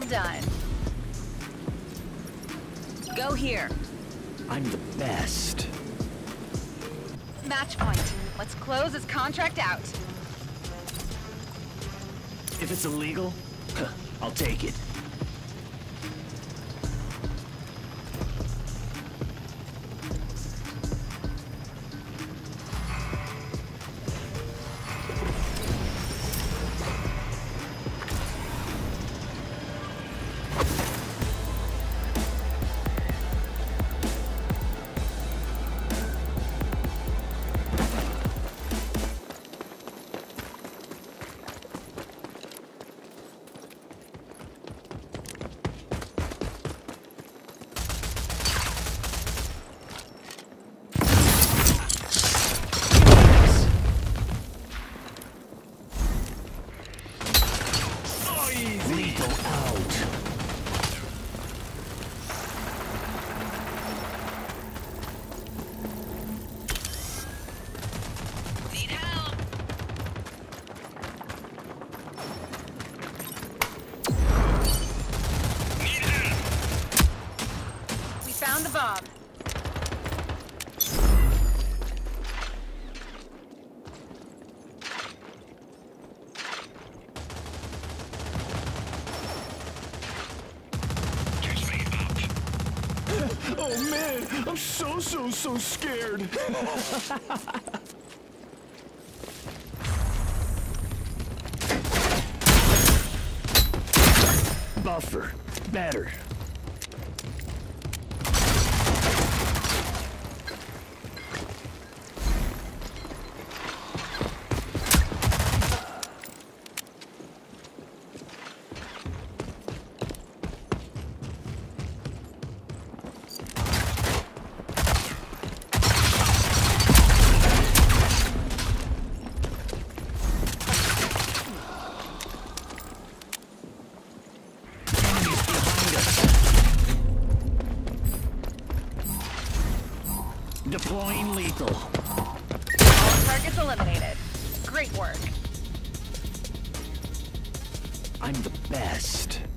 done. Go here. I'm the best. Match point. Let's close this contract out. If it's illegal, I'll take it. Lethal out. Need help. Need help. We found the bomb. Oh man, I'm so scared. Buffer, better. Deploying lethal. All targets eliminated. Great work. I'm the best.